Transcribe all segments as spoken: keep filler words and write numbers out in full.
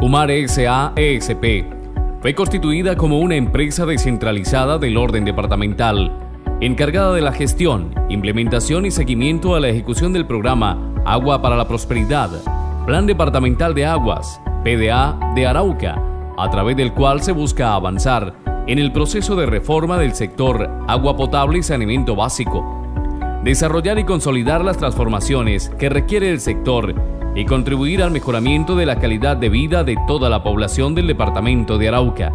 Umar S A E S P fue constituida como una empresa descentralizada del orden departamental, encargada de la gestión, implementación y seguimiento a la ejecución del programa Agua para la Prosperidad, Plan Departamental de Aguas, P D A de Arauca, a través del cual se busca avanzar en el proceso de reforma del sector agua potable y saneamiento básico, desarrollar y consolidar las transformaciones que requiere el sector y contribuir al mejoramiento de la calidad de vida de toda la población del departamento de Arauca.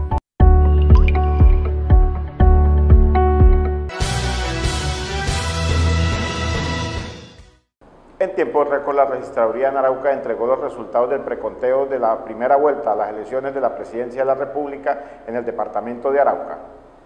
En tiempo récord, la Registraduría en Arauca entregó los resultados del preconteo de la primera vuelta a las elecciones de la Presidencia de la República en el departamento de Arauca.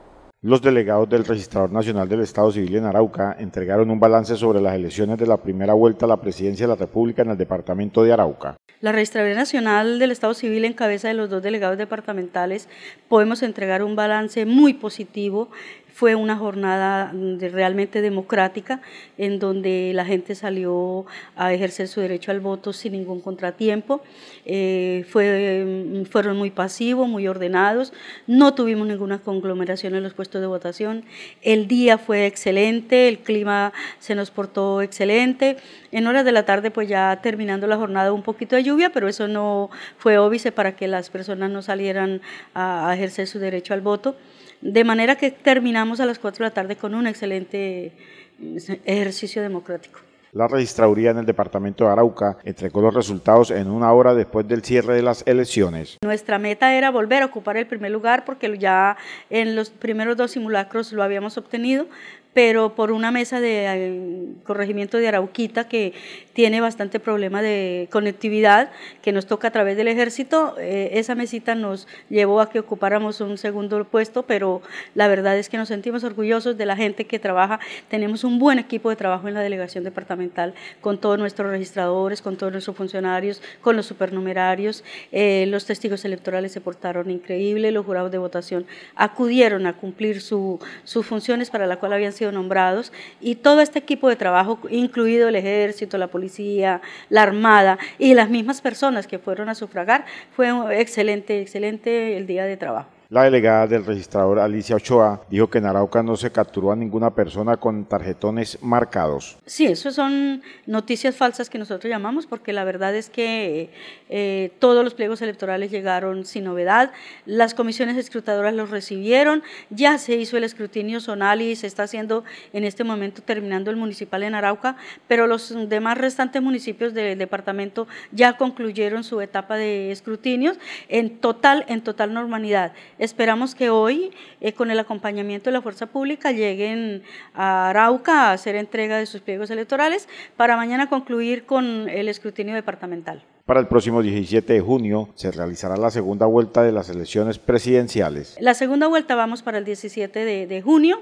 Los delegados del Registrador Nacional del Estado Civil en Arauca entregaron un balance sobre las elecciones de la primera vuelta a la Presidencia de la República en el departamento de Arauca. La Registraduría Nacional del Estado Civil, en cabeza de los dos delegados departamentales, podemos entregar un balance muy positivo. Fue una jornada de, realmente democrática, en donde la gente salió a ejercer su derecho al voto sin ningún contratiempo. Eh, fue, fueron muy pasivos, muy ordenados, no tuvimos ninguna conglomeración en los puestos de votación. El día fue excelente, el clima se nos portó excelente. En horas de la tarde, pues ya terminando la jornada, un poquito de lluvia, pero eso no fue óbice para que las personas no salieran a, a ejercer su derecho al voto. De manera que terminamos a las cuatro de la tarde con un excelente ejercicio democrático. La Registraduría en el departamento de Arauca entregó los resultados en una hora después del cierre de las elecciones. Nuestra meta era volver a ocupar el primer lugar, porque ya en los primeros dos simulacros lo habíamos obtenido, pero por una mesa de eh, corregimiento de Arauquita que tiene bastante problema de conectividad, que nos toca a través del ejército, eh, esa mesita nos llevó a que ocupáramos un segundo puesto, pero la verdad es que nos sentimos orgullosos de la gente que trabaja. Tenemos un buen equipo de trabajo en la delegación departamental, con todos nuestros registradores, con todos nuestros funcionarios, con los supernumerarios. Eh, los testigos electorales se portaron increíble, los jurados de votación acudieron a cumplir su, sus funciones para la cual habían sido nombrados, y todo este equipo de trabajo, incluido el ejército, la policía, la armada y las mismas personas que fueron a sufragar, fue excelente, excelente el día de trabajo. La delegada del registrador, Alicia Ochoa, dijo que en Arauca no se capturó a ninguna persona con tarjetones marcados. Sí, eso son noticias falsas que nosotros llamamos, porque la verdad es que eh, todos los pliegos electorales llegaron sin novedad, las comisiones escrutadoras los recibieron, ya se hizo el escrutinio zonal y se está haciendo en este momento, terminando el municipal en Arauca, pero los demás restantes municipios del departamento ya concluyeron su etapa de escrutinios en total, en total normalidad. Esperamos que hoy, eh, con el acompañamiento de la fuerza pública, lleguen a Arauca a hacer entrega de sus pliegos electorales para mañana concluir con el escrutinio departamental. Para el próximo diecisiete de junio se realizará la segunda vuelta de las elecciones presidenciales. La segunda vuelta vamos para el diecisiete de junio.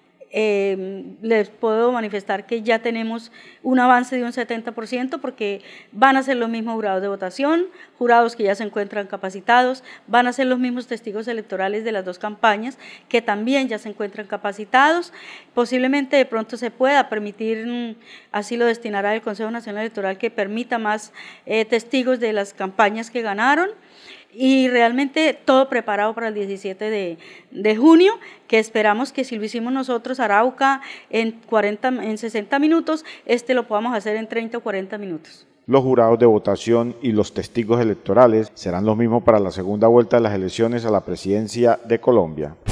Eh, les puedo manifestar que ya tenemos un avance de un setenta por ciento, porque van a ser los mismos jurados de votación, jurados que ya se encuentran capacitados, van a ser los mismos testigos electorales de las dos campañas que también ya se encuentran capacitados. Posiblemente de pronto se pueda permitir, así lo destinará el Consejo Nacional Electoral, que permita más eh, testigos de las campañas que ganaron. Y realmente todo preparado para el diecisiete de junio, que esperamos que si lo hicimos nosotros, Arauca, en, cuarenta, en sesenta minutos, este lo podamos hacer en treinta o cuarenta minutos. Los jurados de votación y los testigos electorales serán los mismos para la segunda vuelta de las elecciones a la presidencia de Colombia.